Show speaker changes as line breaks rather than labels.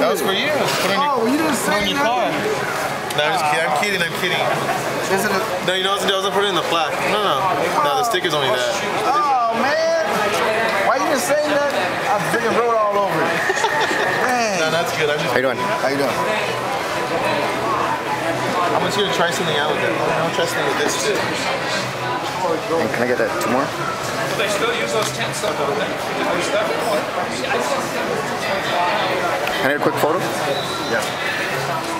That was for you.
Oh, you didn't say
your car.
nothing.
No, I'm kidding. No, you know what I was gonna put it in the plaque. No, the sticker's only that.
Oh, man. Why you didn't say nothing? I freaking wrote all over it. Dang.
No, that's good.
How you doing?
How you doing?
I'm just gonna try something out with that. I'm gonna try something with this too.
And can I get that 2 more?
Well, they still use those tent stuff, don't they?
Can I get a quick photo?
Yeah.